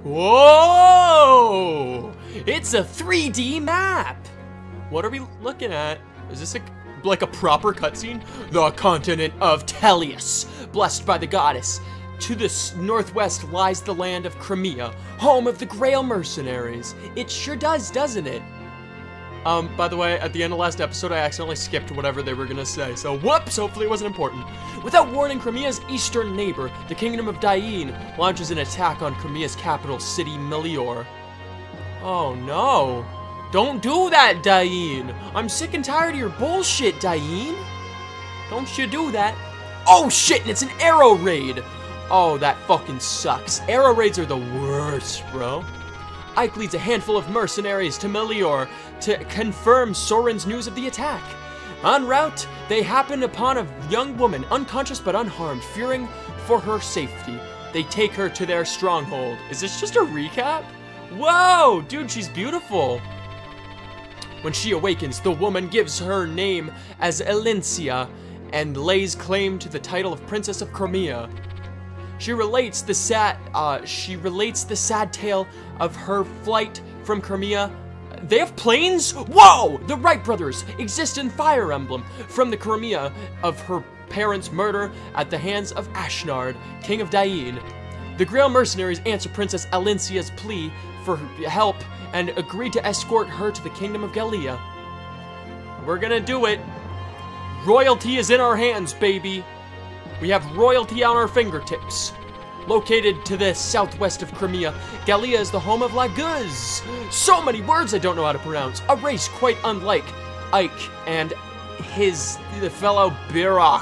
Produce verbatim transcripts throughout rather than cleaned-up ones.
Whoa! It's a three D map! What are we looking at? Is this a, like a proper cutscene? The continent of Tellius, blessed by the goddess. To the northwest lies the land of Crimea, home of the Grail mercenaries. It sure does, doesn't it? Um, by the way, at the end of last episode, I accidentally skipped whatever they were gonna say, so whoops, hopefully it wasn't important. Without warning, Crimea's eastern neighbor, the Kingdom of Dain, launches an attack on Crimea's capital city, Melior. Oh no. Don't do that, Dain. I'm sick and tired of your bullshit, Dain. Don't you do that. Oh shit, and it's an arrow raid. Oh, that fucking sucks. Arrow raids are the worst, bro. Ike leads a handful of mercenaries to Melior to confirm Soren's news of the attack. En route, they happen upon a young woman, unconscious but unharmed, fearing for her safety. They take her to their stronghold. Is this just a recap? Whoa, dude, she's beautiful. When she awakens, the woman gives her name as Elincia and lays claim to the title of Princess of Crimea. She relates the sad, uh, she relates the sad tale of her flight from Crimea. They have planes? Whoa! The Wright brothers exist in Fire Emblem from the Crimea of her parents' murder at the hands of Ashnard, King of Dain. The Grail mercenaries answer Princess Elincia's plea for help and agree to escort her to the Kingdom of Gallia. We're gonna do it. Royalty is in our hands, baby. We have royalty on our fingertips. Located to the southwest of Crimea, Gallia is the home of Laguz. So many words I don't know how to pronounce. A race quite unlike Ike and his the fellow Birak.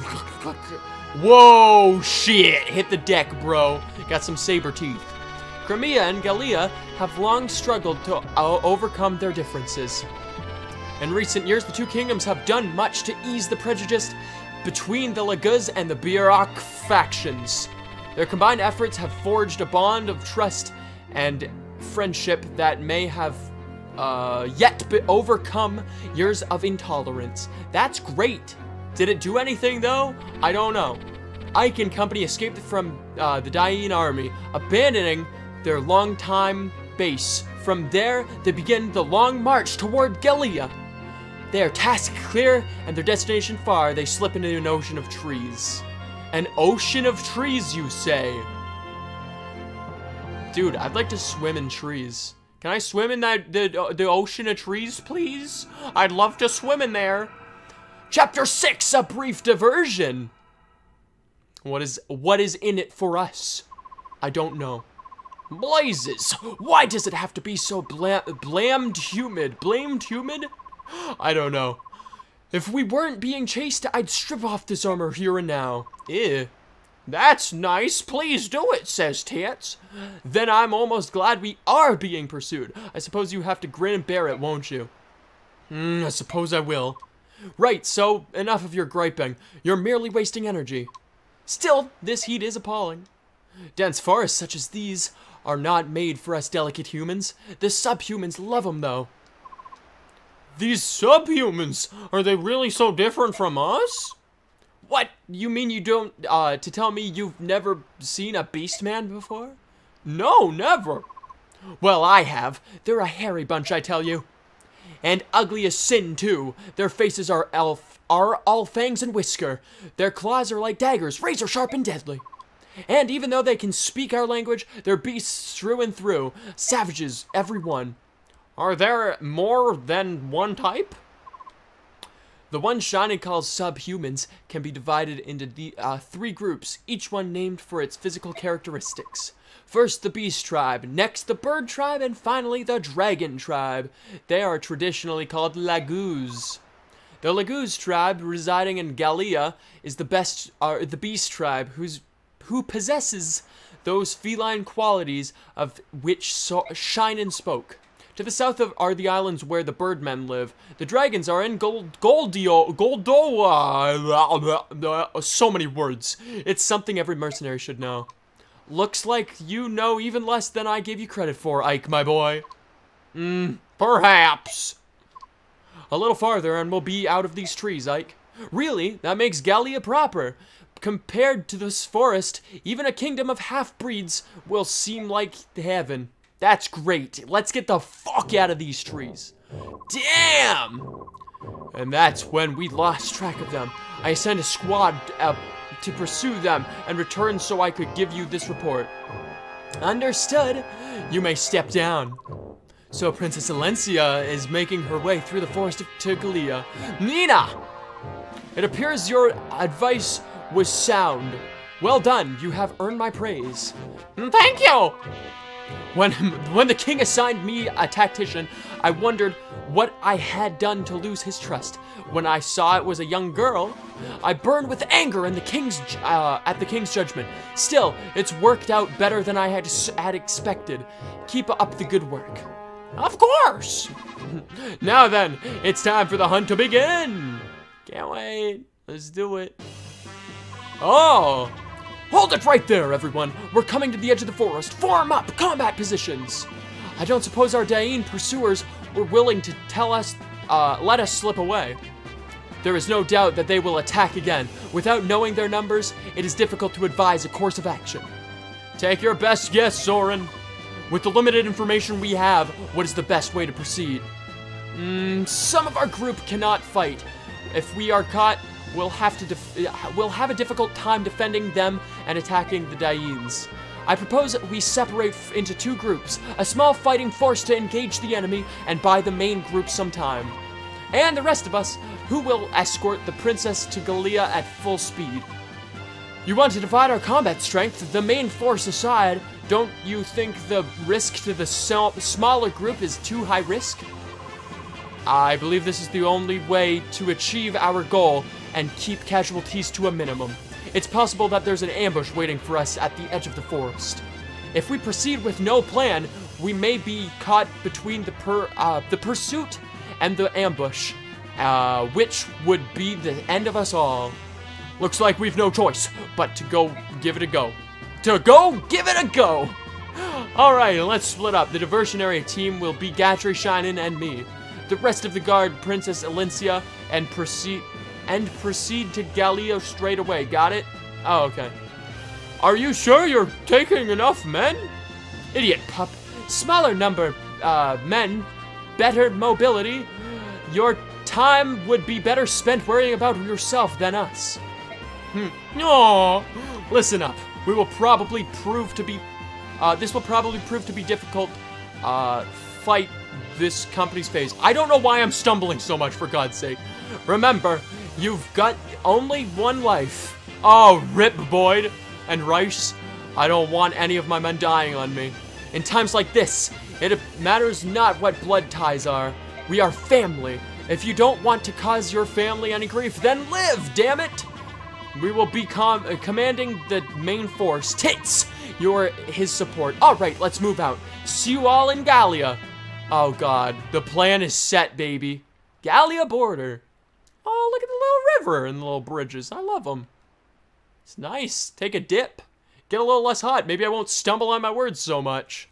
Whoa, shit. Hit the deck, bro. Got some saber teeth. Crimea and Gallia have long struggled to uh, overcome their differences. In recent years, the two kingdoms have done much to ease the prejudice between the Laguz and the Birak factions. Their combined efforts have forged a bond of trust and friendship that may have uh, yet be overcome years of intolerance. That's great. Did it do anything though? I don't know. Ike and company escaped from uh, the Dain army, abandoning their longtime base. From there, they begin the long march toward Gallia. Their task clear and their destination far, they slip into an ocean of trees. An ocean of trees, you say? Dude, I'd like to swim in trees. Can I swim in that the, the ocean of trees, please? I'd love to swim in there. Chapter six, a brief diversion. What is what is in it for us? I don't know. Blazes! Why does it have to be so bla blamed humid? Blamed humid? I don't know. If we weren't being chased, I'd strip off this armor here and now. Ew. That's nice. Please do it, says Tits. Then I'm almost glad we are being pursued. I suppose you have to grin and bear it, won't you? Hmm, I suppose I will. Right, so enough of your griping. You're merely wasting energy. Still, this heat is appalling. Dense forests such as these are not made for us delicate humans. The subhumans love them, though. These subhumans, are they really so different from us? What? You mean you don't, uh, to tell me you've never seen a beast man before? No, never. Well, I have. They're a hairy bunch, I tell you. And ugly as sin, too. Their faces are elf, are all fangs and whisker. Their claws are like daggers, razor sharp and deadly. And even though they can speak our language, they're beasts through and through. Savages, every one. Are there more than one type? The one Shining calls subhumans can be divided into the, uh, three groups, each one named for its physical characteristics. First, the beast tribe, next the bird tribe, and finally the dragon tribe. They are traditionally called Laguz. The Laguz tribe, residing in Gallia, is the best, uh, the beast tribe, who's, who possesses those feline qualities of which so Shinin spoke. To the south of are the islands where the birdmen live. The dragons are in Gold Goldio Goldoa. So many words. It's something every mercenary should know. Looks like you know even less than I gave you credit for, Ike, my boy. Hmm, perhaps. A little farther and we'll be out of these trees, Ike. Really, that makes Gallia proper. compared to this forest, even a kingdom of half-breeds will seem like heaven. That's great. Let's get the fuck out of these trees. Damn! And that's when we lost track of them. I sent a squad uh, to pursue them and return so I could give you this report. Understood. You may step down. So Princess Alencia is making her way through the forest to Galia. Nina! It appears your advice was sound. Well done. You have earned my praise. Thank you! When, when the king assigned me a tactician, I wondered what I had done to lose his trust. When I saw it was a young girl, I burned with anger in the king's, uh, at the king's judgment. Still, it's worked out better than I had, had expected. Keep up the good work. Of course! Now then, it's time for the hunt to begin! Can't wait. Let's do it. Oh! Hold it right there, everyone! We're coming to the edge of the forest. Form up! Combat positions! I don't suppose our Dain pursuers were willing to tell us, uh, let us slip away. There is no doubt that they will attack again. Without knowing their numbers, it is difficult to advise a course of action. Take your best guess, Soren. With the limited information we have, what is the best way to proceed? Mm, some of our group cannot fight. If we are caught, we'll have to def we'll have a difficult time defending them and attacking the Dains. I propose that we separate into two groups, a small fighting force to engage the enemy and buy the main group some time. And the rest of us, who will escort the princess to Galia at full speed. You want to divide our combat strength, the main force aside. Don't you think the risk to the smaller group is too high risk? I believe this is the only way to achieve our goal and keep casualties to a minimum. It's possible that there's an ambush waiting for us at the edge of the forest. If we proceed with no plan, we may be caught between the per uh, the pursuit and the ambush, uh, which would be the end of us all. Looks like we've no choice but to go give it a go. To go give it a go! Alright, let's split up. The diversionary team will be Gatry, Shinin, and me. The rest of the guard, Princess Alencia, and proceed and proceed to Galio straight away. Got it? Oh, okay. Are you sure you're taking enough men? Idiot pup. Smaller number, uh, men, better mobility. Your time would be better spent worrying about yourself than us. Hmm. Aww. Listen up. We will probably prove to be, uh, this will probably prove to be difficult, uh, fight this company's phase. I don't know why I'm stumbling so much, for God's sake. Remember, you've got only one life. Oh, rip Boyd and Rice. I don't want any of my men dying on me. In times like this, it matters not what blood ties are. We are family. If you don't want to cause your family any grief, then live, damn it! We will be com uh, commanding the main force. Tits! You're his support. Alright, let's move out. See you all in Galia. Oh god, the plan is set, baby. Galia border. Oh, look at the little river and the little bridges. I love them. It's nice. Take a dip. Get a little less hot. Maybe I won't stumble on my words so much.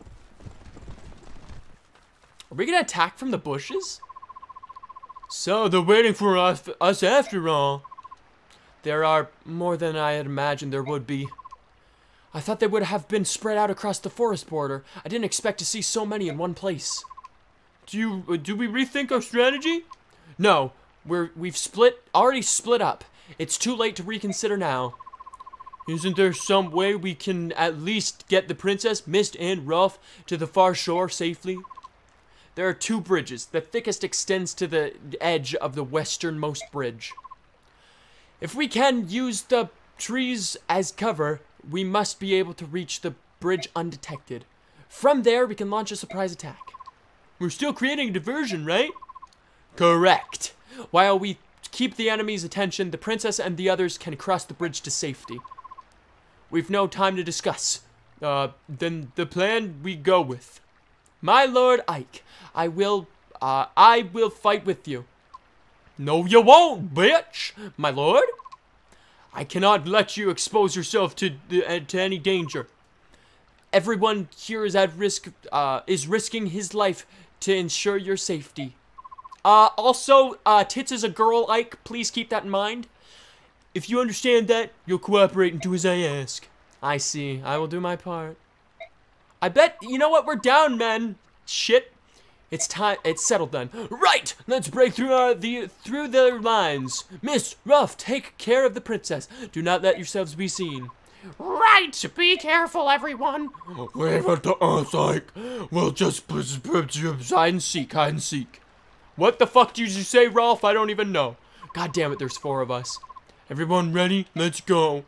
Are we gonna attack from the bushes? So, they're waiting for us, us after all. There are more than I had imagined there would be. I thought they would have been spread out across the forest border. I didn't expect to see so many in one place. Do you, uh, do we rethink our strategy? No, we're, we've split, already split up. It's too late to reconsider now. Isn't there some way we can at least get the princess, Mist, and Rolf to the far shore safely? There are two bridges. The thickest extends to the edge of the westernmost bridge. If we can use the trees as cover, we must be able to reach the bridge undetected. From there, we can launch a surprise attack. We're still creating a diversion, right? Correct. While we keep the enemy's attention, the princess and the others can cross the bridge to safety. We've no time to discuss. Uh, then the plan we go with. My Lord Ike, I will, uh, I will fight with you. No, you won't, bitch, my lord. I cannot let you expose yourself to uh, to any danger. Everyone here is at risk, uh, is risking his life to ensure your safety. Uh, also, uh, Tits is a girl, Ike. Please keep that in mind. If you understand that, you'll cooperate and do as I ask. I see. I will do my part. I bet, you know what? We're down, men. Shit. It's time. It's settled then. Right. Let's break through uh, the through the lines. Miss Ruff, take care of the princess. Do not let yourselves be seen. Right. Be careful, everyone. Leave it to us, Ike. We'll just hide and seek, hide and seek. What the fuck did you say, Rolf? I don't even know. God damn it, there's four of us. Everyone ready? Let's go.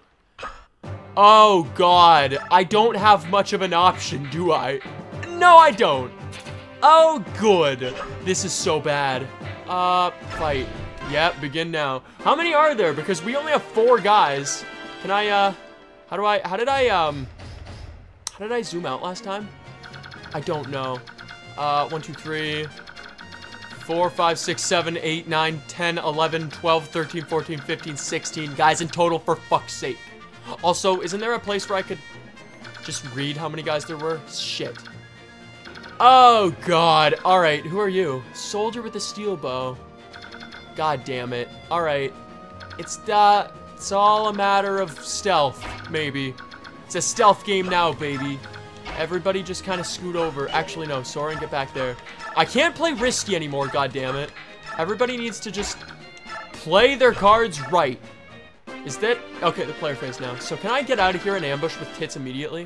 Oh, God. I don't have much of an option, do I? No, I don't. Oh, good. This is so bad. Uh, fight. Yep, begin now. How many are there? Because we only have four guys. Can I, uh, how do I, how did I, um, how did I zoom out last time? I don't know. Uh, one, two, three, four, five, six, seven, eight, nine, ten, eleven, twelve, thirteen, fourteen, fifteen, sixteen guys in total, for fuck's sake. Also, isn't there a place where I could just read how many guys there were? Shit. Oh, God. All right, who are you? Soldier with a steel bow. God damn it. All right. It's, uh, it's all a matter of stealth, maybe. It's a stealth game now, baby. Everybody just kind of scoot over. Actually, no. Soren, get back there. I can't play risky anymore, God damn it. Everybody needs to just play their cards right. Is that... Okay, the player phase now. So can I get out of here and ambush with Tits immediately?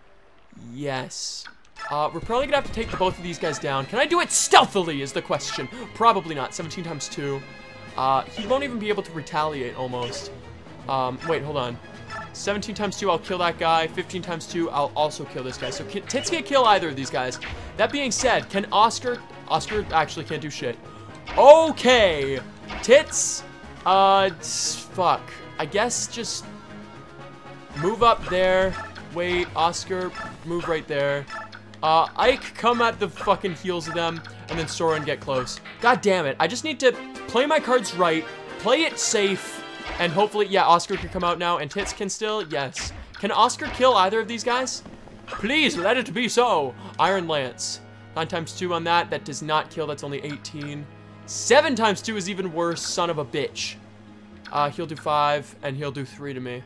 Yes. Uh, we're probably gonna have to take the both of these guys down. Can I do it stealthily is the question. Probably not. seventeen times two. Uh, he won't even be able to retaliate almost. Um, wait, hold on. seventeen times two, I'll kill that guy. fifteen times two, I'll also kill this guy. So Tits can't kill either of these guys. That being said, can Oscar... Oscar actually can't do shit. Okay. Tits. Uh, fuck. I guess just move up there. Wait, Oscar, move right there. Uh, Ike, come at the fucking heels of them, and then Soren, get close. God damn it. I just need to play my cards right, play it safe, and hopefully, yeah, Oscar can come out now, and Tits can still, yes. Can Oscar kill either of these guys? Please, let it be so. Iron Lance. nine times two on that. That does not kill. That's only eighteen. seven times two is even worse. Son of a bitch. Uh, he'll do five, and he'll do three to me.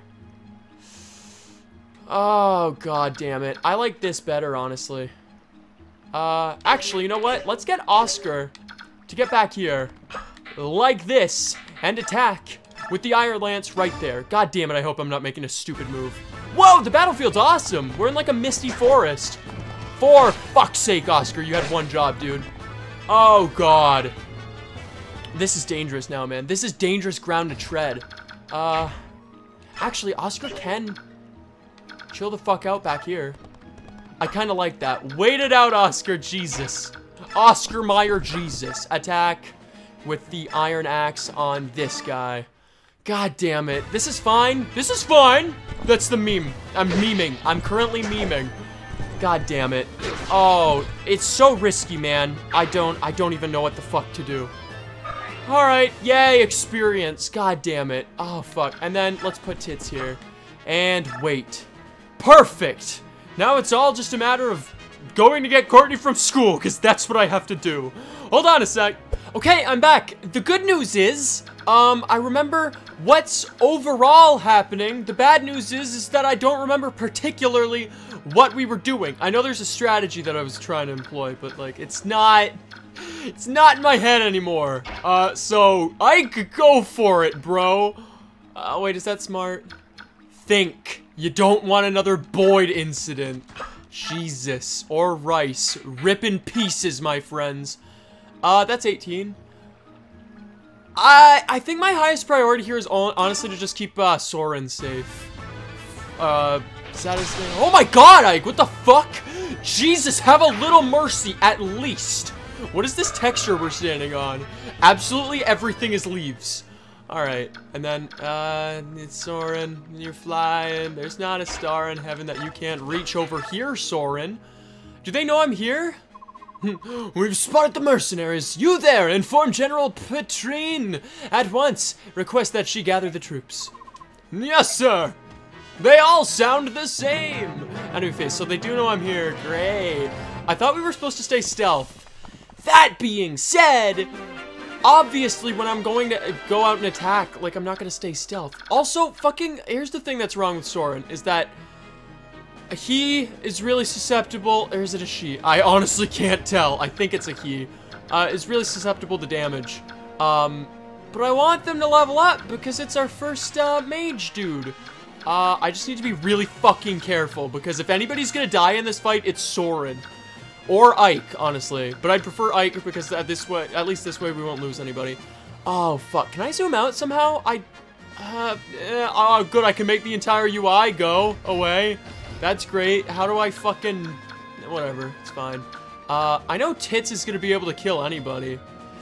Oh, God damn it. I like this better, honestly. Uh, actually, you know what? Let's get Oscar to get back here. Like this. And attack with the Iron Lance right there. God damn it, I hope I'm not making a stupid move. Whoa, the battlefield's awesome. We're in like a misty forest. For fuck's sake, Oscar, you had one job, dude. Oh, God. This is dangerous now, man. This is dangerous ground to tread. Uh, actually, Oscar can chill the fuck out back here. I kind of like that. Wait it out, Oscar. Jesus. Oscar Mayer Jesus. Attack with the iron axe on this guy. God damn it. This is fine. This is fine. That's the meme. I'm memeing. I'm currently memeing. God damn it. Oh, it's so risky, man. I don't, I don't even know what the fuck to do. All right. Yay, experience. God damn it. Oh, fuck. And then let's put Tits here. And wait. Perfect. Now it's all just a matter of going to get Courtney from school, because that's what I have to do. Hold on a sec. Okay, I'm back. The good news is, um, I remember what's overall happening. The bad news is, is that I don't remember particularly what we were doing. I know there's a strategy that I was trying to employ, but, like, it's not, it's not in my head anymore. Uh, so, I could go for it, bro. Uh, wait, is that smart? Think. You don't want another Boyd incident. Jesus. Or Rice. Rip in pieces, my friends. Uh, that's eighteen. I I think my highest priority here is honestly to just keep uh, Soren safe. Uh, is that his name? Oh my God, Ike! What the fuck? Jesus, have a little mercy at least. What is this texture we're standing on? Absolutely everything is leaves. All right, and then uh, it's Soren. You're flying. There's not a star in heaven that you can't reach over here, Soren. Do they know I'm here? We've spotted the mercenaries. You there, inform General Petrine at once. Request that she gather the troops. Yes, sir. They all sound the same. Anyway, so they do know I'm here. Great. I thought we were supposed to stay stealth. That being said, obviously, when I'm going to go out and attack, like, I'm not gonna stay stealth. Also, fucking, here's the thing that's wrong with Soren, is that he is really susceptible, or is it a she? I honestly can't tell. I think it's a he. Uh, is really susceptible to damage. Um, but I want them to level up because it's our first, uh, mage dude. Uh, I just need to be really fucking careful because if anybody's gonna die in this fight, it's Soren. Or Ike, honestly. But I'd prefer Ike because at this way, at least this way we won't lose anybody. Oh, fuck. Can I zoom out somehow? I, uh, eh, oh, good. I can make the entire U I go away. That's great. How do I fucking... Whatever. It's fine. Uh, I know Tits is going to be able to kill anybody.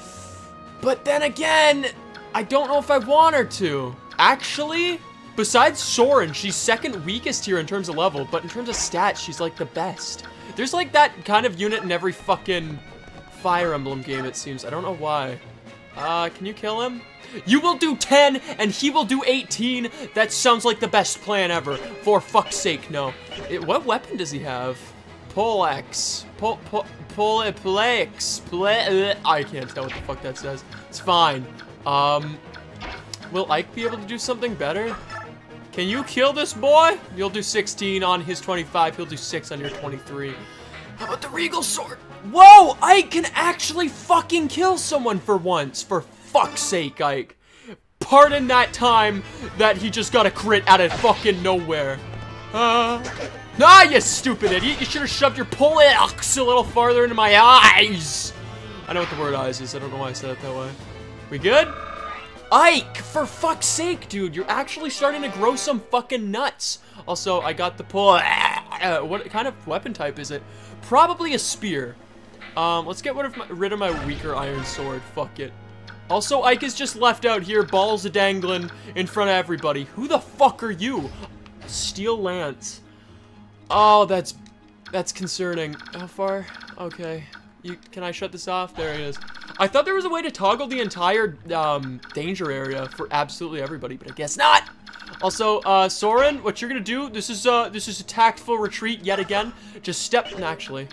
But then again, I don't know if I want her to. Actually, besides Soren, she's second weakest here in terms of level. But in terms of stats, she's like the best. There's like that kind of unit in every fucking Fire Emblem game, it seems. I don't know why. Uh, can you kill him? You will do ten, and he will do eighteen. That sounds like the best plan ever. For fuck's sake, no. It, what weapon does he have? Poleaxe. Pol, pol, pol, Poleaxe. Pole, I can't tell what the fuck that says. It's fine. Um, will Ike be able to do something better? Can you kill this boy? You'll do sixteen on his twenty-five. He'll do six on your twenty-three. How about the Regal Sword? Whoa! Ike can actually fucking kill someone for once. For fuck's sake, Ike. Pardon that time that he just got a crit out of fucking nowhere. Uh, ah, you stupid idiot. You should have shoved your poleaxe a little farther into my eyes. I know what the word eyes is. I don't know why I said it that way. We good? Ike, for fuck's sake, dude, you're actually starting to grow some fucking nuts. Also, I got the pull. Uh, what kind of weapon type is it? Probably a spear. Um, let's get rid of my, rid of my weaker iron sword. Fuck it. Also, Ike is just left out here, balls a dangling in front of everybody. Who the fuck are you? Steel lance. Oh, that's that's concerning. How far? Okay. You, can I shut this off? There it is. I thought there was a way to toggle the entire um, danger area for absolutely everybody, but I guess not. Also, uh, Soren, what you're gonna do? This is uh, this is a tactful retreat yet again. Just step. Actually,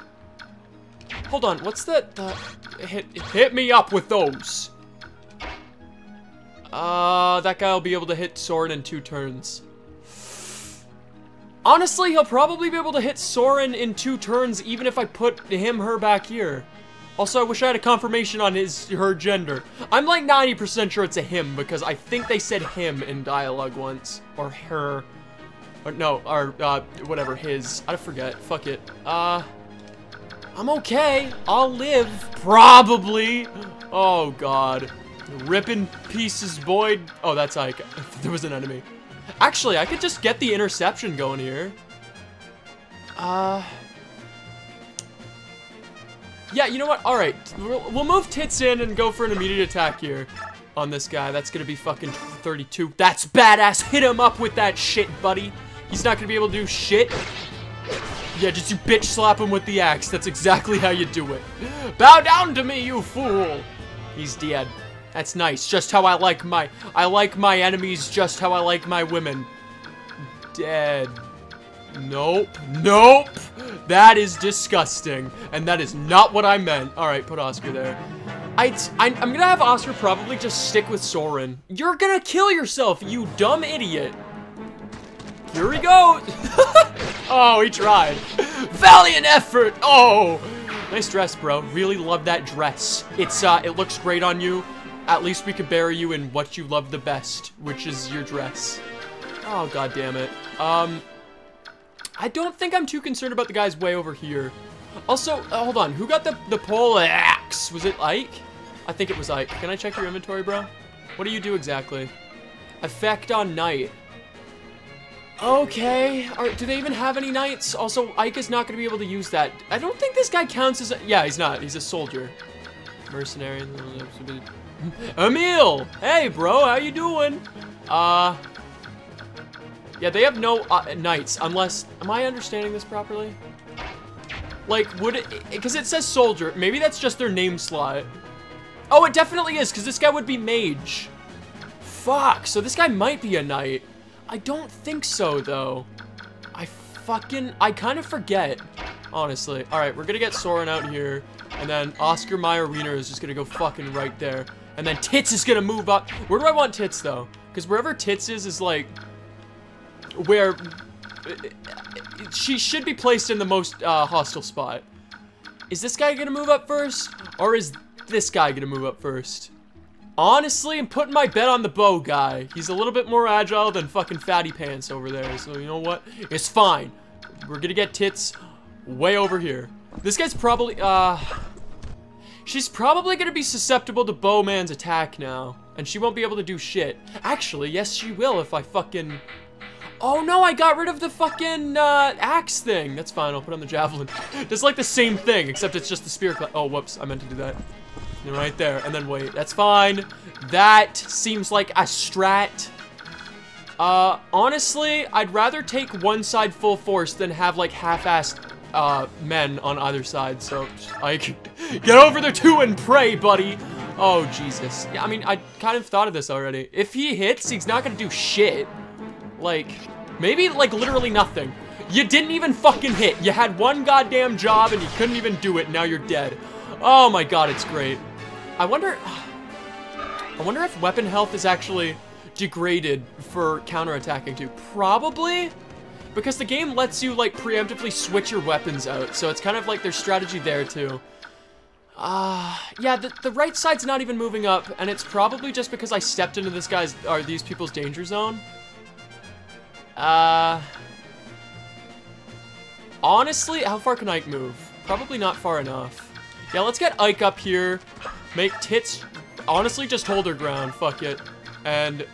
hold on. What's that? Uh, hit hit me up with those. Uh, that guy will be able to hit Soren in two turns. Honestly, he'll probably be able to hit Soren in two turns, even if I put him, her back here. Also, I wish I had a confirmation on his, her gender. I'm like ninety percent sure it's a him, because I think they said him in dialogue once. Or her. Or no, or, uh, whatever, his. I forget. Fuck it. Uh, I'm okay. I'll live. Probably. Oh, God. Ripping pieces, Boyd. Oh, that's Ike. There was an enemy. Actually, I could just get the interception going here. Uh... Yeah, you know what? Alright, we'll, we'll move Tits in and go for an immediate attack here on this guy. That's gonna be fucking thirty-two. That's badass. Hit him up with that shit, buddy. He's not gonna be able to do shit. Yeah, just you bitch slap him with the axe. That's exactly how you do it. Bow down to me, you fool. He's dead. That's nice. Just how I like my... I like my enemies just how I like my women. Dead. Nope. Nope. That is disgusting. And that is not what I meant. Alright, put Oscar there. I, I, I'm gonna have Oscar probably just stick with Soren. You're gonna kill yourself, you dumb idiot. Here we go. Oh, he tried. Valiant effort. Oh. Nice dress, bro. Really love that dress. It's, uh, it looks great on you. At least we could bury you in what you love the best, which is your dress. Oh, god damn it. Um, I don't think I'm too concerned about the guys way over here. Also, uh, hold on. Who got the, the pole axe? Was it Ike? I think it was Ike. Can I check your inventory, bro? What do you do exactly? Effect on knight. Okay. Are, do they even have any knights? Also, Ike is not going to be able to use that. I don't think this guy counts as a... Yeah, he's not. He's a soldier. Mercenary. Emil! Hey, bro, how you doing? Uh, yeah, they have no uh, knights, unless, am I understanding this properly? Like, would it, because it says soldier, maybe that's just their name slot. Oh, it definitely is, because this guy would be mage. Fuck, so this guy might be a knight. I don't think so, though. I fucking, I kind of forget, honestly. All right, we're gonna get Soren out here, and then Oscar Mayer Wiener is just gonna go fucking right there. And then Tits is gonna move up. Where do I want Tits, though? Because wherever Tits is, is like... where... she should be placed in the most uh, hostile spot. Is this guy gonna move up first? Or is this guy gonna move up first? Honestly, I'm putting my bet on the bow guy. He's a little bit more agile than fucking Fatty Pants over there. So, you know what? It's fine. We're gonna get Tits way over here. This guy's probably, uh... she's probably gonna be susceptible to Bowman's attack now. And she won't be able to do shit. Actually, yes she will if I fucking... Oh no, I got rid of the fucking, uh, axe thing. That's fine, I'll put on the javelin. It's like the same thing, except it's just the spear. Oh, whoops, I meant to do that. Right there, and then wait, that's fine. That seems like a strat. Uh, honestly, I'd rather take one side full force than have, like, half-assed, uh, men on either side. So, I can get over there too and pray, buddy. Oh, Jesus. Yeah, I mean, I kind of thought of this already. If he hits, he's not gonna do shit. Like, maybe, like, literally nothing. You didn't even fucking hit. You had one goddamn job and you couldn't even do it. Now you're dead. Oh my god, it's great. I wonder... I wonder if weapon health is actually degraded for counterattacking too. Probably. Because the game lets you, like, preemptively switch your weapons out. So it's kind of like there's strategy there too. Uh, yeah, the, the right side's not even moving up. And it's probably just because I stepped into this guy's, or these people's danger zone. Uh... Honestly, how far can Ike move? Probably not far enough. Yeah, let's get Ike up here. Make Tits, honestly, just hold her ground. Fuck it. And,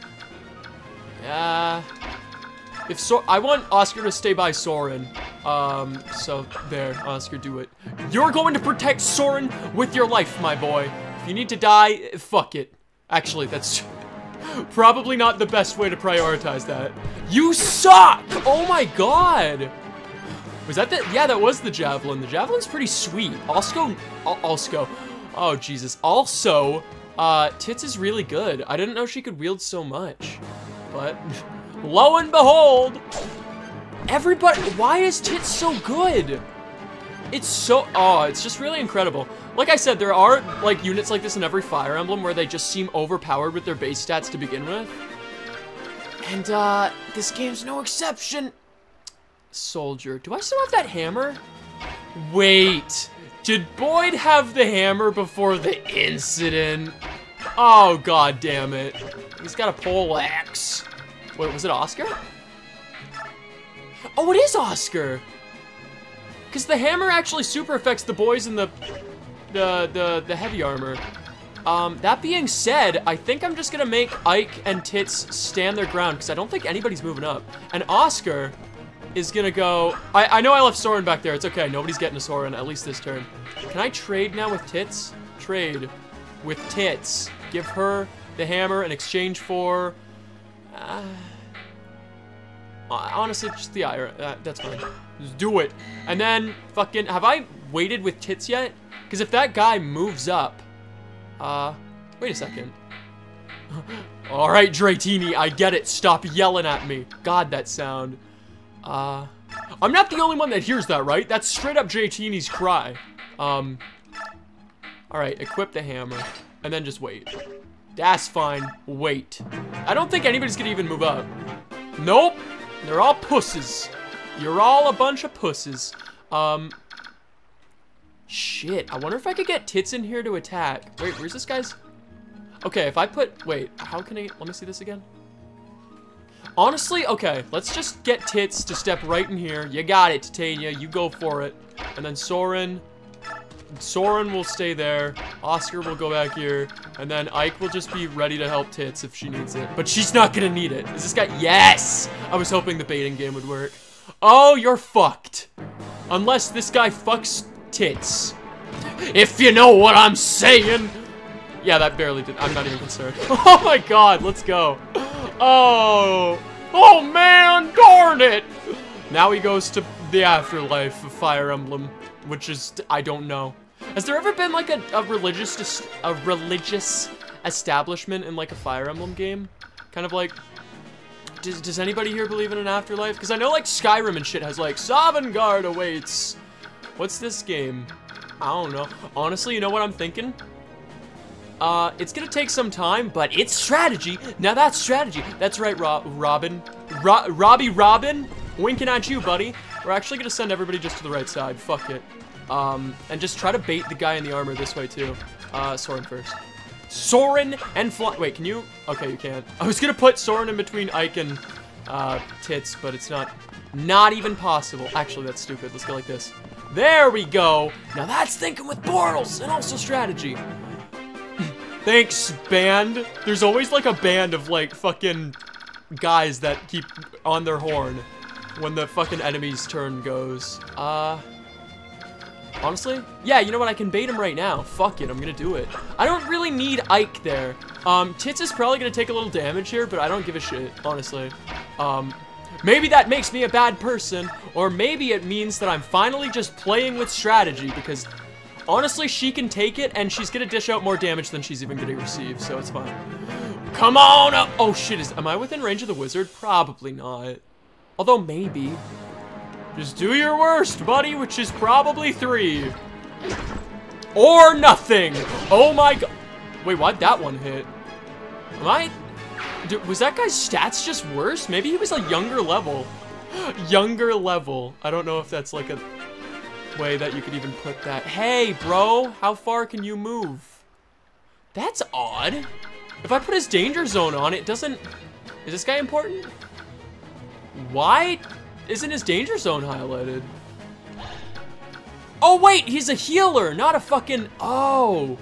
uh... if so, I want Oscar to stay by Soren. Um, so, there, Oscar, do it. You're going to protect Soren with your life, my boy. If you need to die, fuck it. Actually, that's... probably not the best way to prioritize that. You suck! Oh my god! Was that the- yeah, that was the javelin. The javelin's pretty sweet. Also, also, oh Jesus. Also, uh, Tits is really good. I didn't know she could wield so much. But, lo and behold, everybody- why is Tits so good? It's so- oh, it's just really incredible. Like I said, there are, like, units like this in every Fire Emblem where they just seem overpowered with their base stats to begin with. And, uh, this game's no exception. Soldier. Do I still have that hammer? Wait. Did Boyd have the hammer before the incident? Oh, god damn it. He's got a pole axe. Wait, was it Oscar? Oh, it is Oscar. Because the hammer actually super affects the boys in the, the, the, the heavy armor. Um, that being said, I think I'm just gonna make Ike and Tits stand their ground because I don't think anybody's moving up. And Oscar is gonna go... I, I know I left Soren back there. It's okay. Nobody's getting a Soren, at least this turn. Can I trade now with Tits? Trade with Tits. Give her the hammer in exchange for... Uh, honestly, just the iron. Uh, that's fine. Just do it. And then, fucking... Have I waited with Tits yet? Because if that guy moves up... Uh, wait a second. Alright, Dratini, I get it. Stop yelling at me. God, that sound... Uh, I'm not the only one that hears that, right? That's straight up Dratini's cry. Um, alright, equip the hammer. And then just wait. That's fine. Wait. I don't think anybody's gonna even move up. Nope. They're all pusses. You're all a bunch of pusses. Um, shit. I wonder if I could get Tits in here to attack. Wait, where's this guy's? Okay, if I put, wait, how can I, let me see this again. Honestly, okay, let's just get Tits to step right in here. You got it, Titania. You go for it. And then Soren. Soren will stay there. Oscar will go back here. And then Ike will just be ready to help Tits if she needs it. But she's not gonna need it. Is this guy? Yes! I was hoping the baiting game would work. Oh, you're fucked. Unless this guy fucks Tits. If you know what I'm saying. Yeah, that barely did. I'm not even concerned. Oh my god, let's go. Oh, oh man, darn it! Now he goes to the afterlife of Fire Emblem, which is, I don't know. Has there ever been like a, a religious a religious establishment in like a Fire Emblem game? Kind of like, does, does anybody here believe in an afterlife? Because I know like Skyrim and shit has like, Sovngarde awaits. What's this game? I don't know. Honestly, you know what I'm thinking? Uh, it's gonna take some time, but it's strategy. Now that's strategy. That's right, Rob Robin. Ro Robbie Robin, winking at you, buddy. We're actually gonna send everybody just to the right side. Fuck it. Um, and just try to bait the guy in the armor this way too. Uh, Soren first. Soren and Fly. Wait, can you? Okay, you can't. I was gonna put Soren in between Ike and uh, Tits, but it's not, not even possible. Actually, that's stupid. Let's go like this. There we go. Now that's thinking with portals and also strategy. Thanks, band. There's always like a band of like fucking guys that keep on their horn when the fucking enemy's turn goes. Uh, honestly, yeah, you know what? I can bait him right now. Fuck it, I'm gonna do it. I don't really need Ike there. Um, Tits is probably gonna take a little damage here, but I don't give a shit, honestly. Um, maybe that makes me a bad person, or maybe it means that I'm finally just playing with strategy because honestly, she can take it, and she's gonna dish out more damage than she's even gonna receive, so it's fine. Come on up! Oh shit, is, am I within range of the wizard? Probably not. Although, maybe. Just do your worst, buddy, which is probably three. Or nothing! Oh my god. Wait, why'd that one hit? Am I... Dude, was that guy's stats just worse? Maybe he was a younger level. Younger level. I don't know if that's like a way that you could even put that. Hey, bro, how far can you move? That's odd. If I put his danger zone on, it doesn't... Is this guy important? Why isn't his danger zone highlighted? Oh, wait, he's a healer, not a fucking... Oh.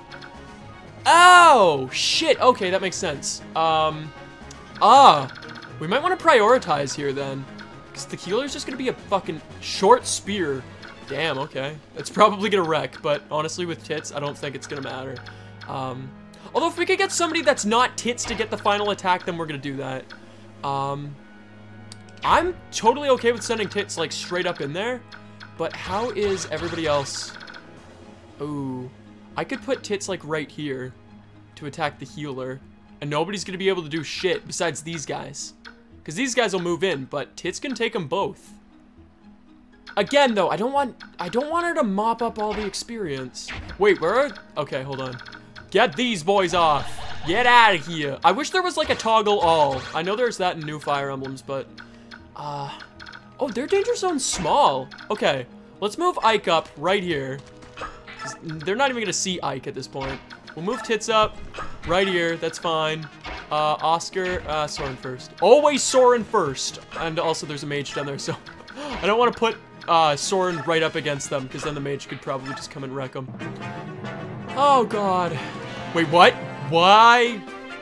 Oh, shit. Okay, that makes sense. Um, ah. We might want to prioritize here, then. Because the healer's just going to be a fucking short spear. Damn, okay. It's probably gonna wreck, but honestly with Tits, I don't think it's gonna matter. Um, although if we could get somebody that's not Tits to get the final attack, then we're gonna do that. Um, I'm totally okay with sending Tits like straight up in there, but how is everybody else? Ooh, I could put Tits like right here to attack the healer, and nobody's gonna be able to do shit besides these guys. Because these guys will move in, but Tits can take them both. Again, though, I don't want I don't want her to mop up all the experience. Wait, where are... Okay, hold on. Get these boys off. Get out of here. I wish there was like a toggle all. I know there's that in new Fire Emblems, but... Uh... Oh, their danger zone's small. Okay, let's move Ike up right here. They're not even gonna see Ike at this point. We'll move Tits up right here. That's fine. Uh, Oscar, uh, Soren first. Always Soren first. And also there's a mage down there, so... I don't want to put uh, Soren right up against them, because then the mage could probably just come and wreck them. Oh, God. Wait, what? Why?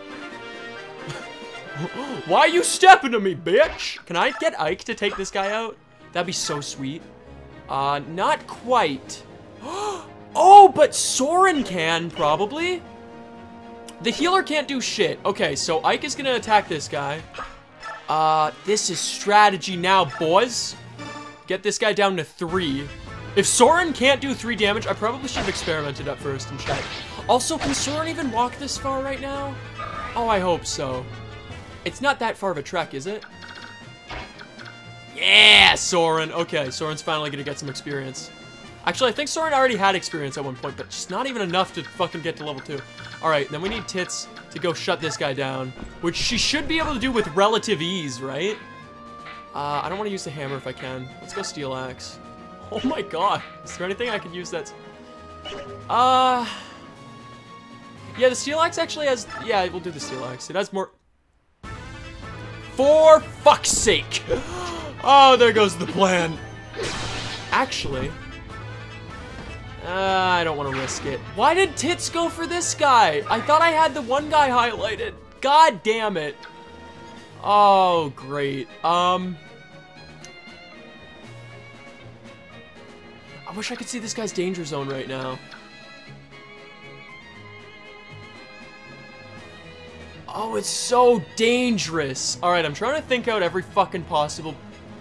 Why are you stepping to me, bitch? Can I get Ike to take this guy out? That'd be so sweet. Uh, not quite. Oh, but Soren can, probably. The healer can't do shit. Okay, so Ike is gonna attack this guy. Uh, this is strategy now, boys. Get this guy down to three. If Soren can't do three damage, I probably should have experimented at first and checked. Also, can Soren even walk this far right now? Oh, I hope so. It's not that far of a trek, is it? Yeah, Soren. Okay, Soren's finally gonna get some experience. Actually, I think Soren already had experience at one point, but just not even enough to fucking get to level two. All right, then we need Tits to go shut this guy down, which she should be able to do with relative ease, right? Uh, I don't want to use the hammer if I can. Let's go Steel Axe. Oh my god. Is there anything I could use that's... Uh... Yeah, the Steel Axe actually has... Yeah, we'll do the Steel Axe. It has more... For fuck's sake! Oh, there goes the plan. Actually... Uh, I don't want to risk it. Why did Tits go for this guy? I thought I had the one guy highlighted. God damn it. Oh, great. Um... I wish I could see this guy's danger zone right now. Oh, it's so dangerous. Alright, I'm trying to think out every fucking possible...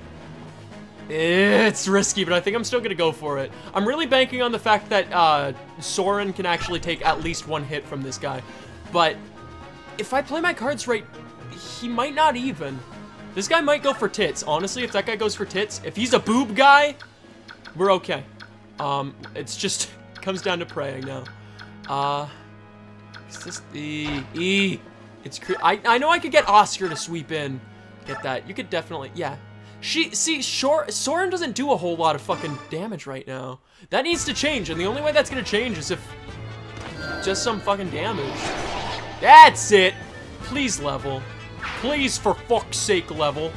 It's risky, but I think I'm still gonna go for it. I'm really banking on the fact that uh, Soren can actually take at least one hit from this guy. But if I play my cards right, he might not even. This guy might go for Tits. Honestly, if that guy goes for Tits, if he's a boob guy, we're okay. Um, it's just comes down to praying now. Uh, Is this the E? It's cre I I know I could get Oscar to sweep in. Get that? You could definitely, yeah. She see, Shor Soren doesn't do a whole lot of fucking damage right now. That needs to change, and the only way that's gonna change is if just some fucking damage. That's it. Please level. Please, for fuck's sake, level.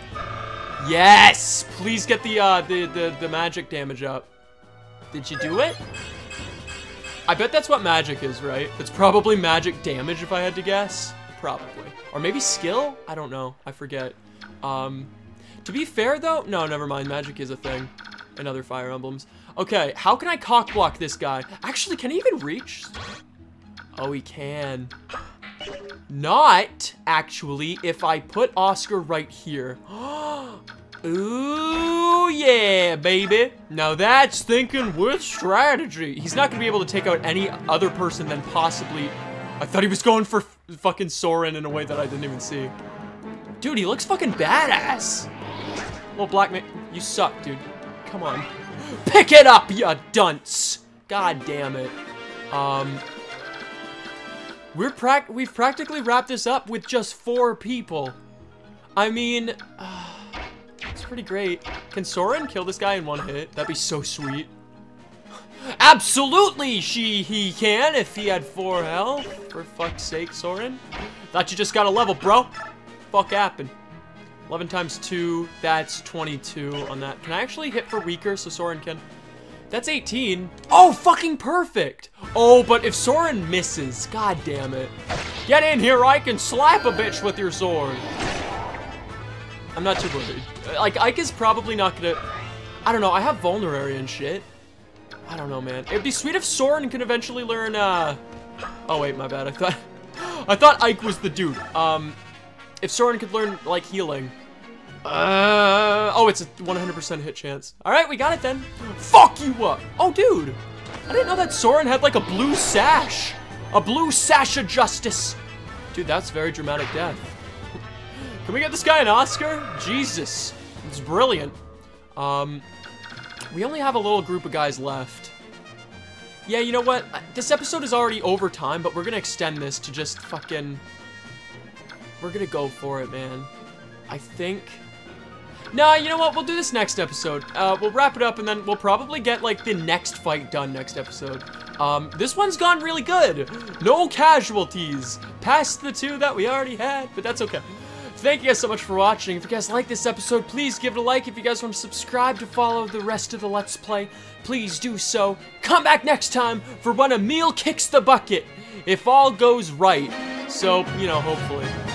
Yes. Please get the uh the the the magic damage up. Did you do it? I bet that's what magic is, right? It's probably magic damage if I had to guess. Probably. Or maybe skill? I don't know. I forget. Um, to be fair though, no, never mind. Magic is a thing in other Fire Emblems. Okay, how can I cock block this guy? Actually, can he even reach? Oh, he can. Not, actually, if I put Oscar right here. Ooh, yeah, baby. Now that's thinking with strategy. He's not gonna be able to take out any other person than possibly... I thought he was going for fucking Soren in a way that I didn't even see. Dude, he looks fucking badass. Little black man, you suck, dude. Come on. Pick it up, you dunce. God damn it. Um... We're prac- we've practically wrapped this up with just four people. I mean... Uh, it's pretty great. Can Soren kill this guy in one hit? That'd be so sweet. Absolutely, she he can if he had four health. For fuck's sake, Soren. Thought you just got a level, bro. Fuck happened. eleven times two, that's twenty-two on that. Can I actually hit for weaker so Soren can? That's eighteen. Oh, fucking perfect. Oh, but if Soren misses, god damn it. Get in here, Ike, and slap a bitch with your sword. I'm not too worried. Like, Ike is probably not gonna... I don't know, I have vulnerary and shit. I don't know, man. It'd be sweet if Soren can eventually learn, uh... Oh, wait, my bad. I thought... I thought Ike was the dude. Um, if Soren could learn, like, healing. Uh... Oh, it's a one hundred percent hit chance. Alright, we got it then. Fuck you up! Oh, dude! I didn't know that Soren had, like, a blue sash. A blue sash of justice. Dude, that's very dramatic death. Can we get this guy an Oscar? Jesus. It's brilliant. Um... We only have a little group of guys left. Yeah, you know what? This episode is already over time, but we're gonna extend this to just fucking... We're gonna go for it, man. I think... Nah, you know what? We'll do this next episode. Uh, we'll wrap it up, and then we'll probably get, like, the next fight done next episode. Um, this one's gone really good. No casualties. Past the two that we already had, but that's okay. Thank you guys so much for watching. If you guys like this episode, please give it a like. If you guys want to subscribe to follow the rest of the Let's Play, please do so. Come back next time for when Emil kicks the bucket, if all goes right. So, you know, hopefully.